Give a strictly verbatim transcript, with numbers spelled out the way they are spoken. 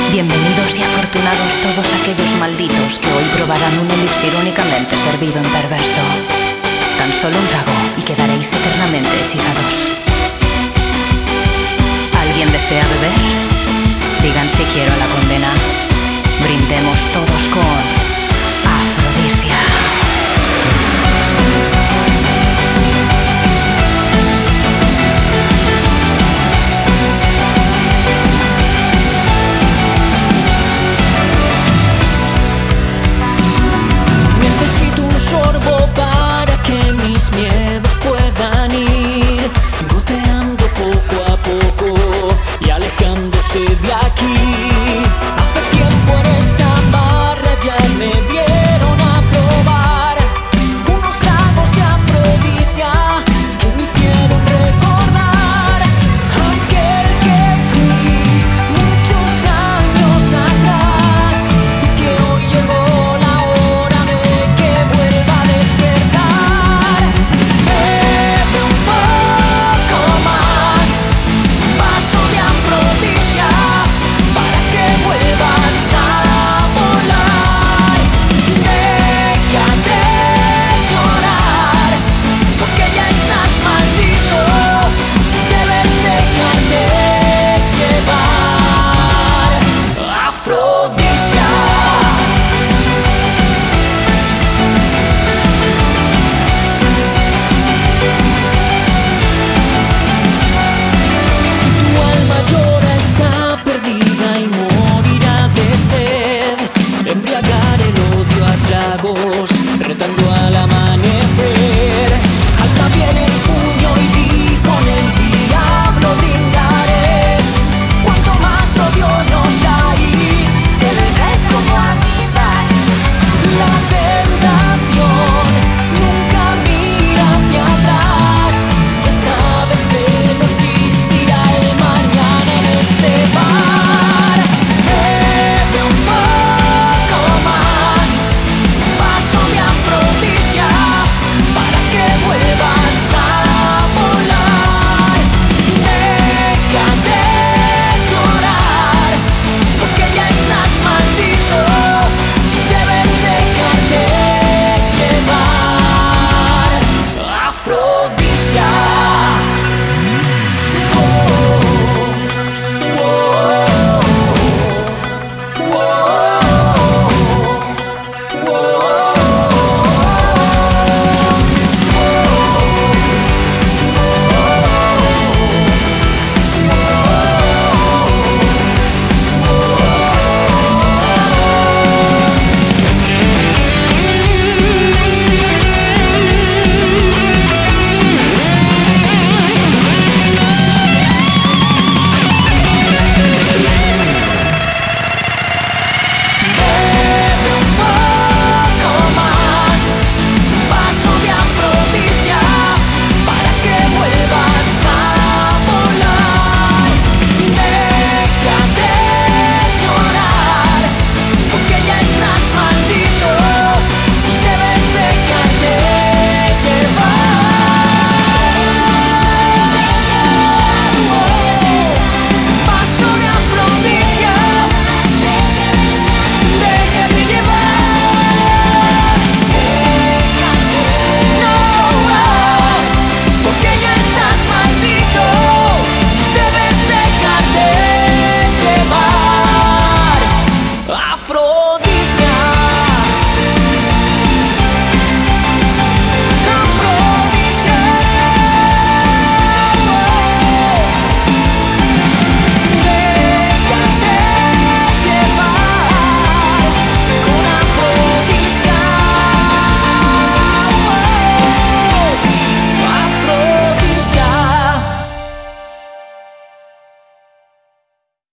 Bienvenidos y afortunados todos aquellos malditos que hoy probarán un elixir únicamente servido en perverso. Tan solo un trago y quedaréis eternamente hechizados. ¿Alguien desea beber? Digan si quiero la condena. Brindemos todos con Afrodisia. Necesito un sorbo para que mis miedos puedan ir goteando poco a poco y alejándose de aquí.